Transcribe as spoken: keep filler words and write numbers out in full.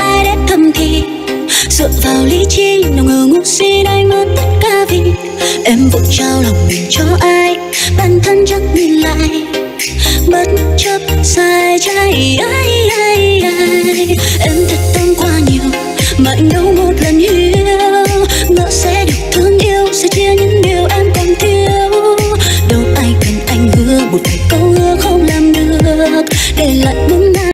ai để thầm thì dựa vào lý trí, nào ngờ ngu si đánh mất tất cả vì em vội trao lòng mình cho ai, bản thân chẳng nhìn lại, bất chấp sai trái ai ai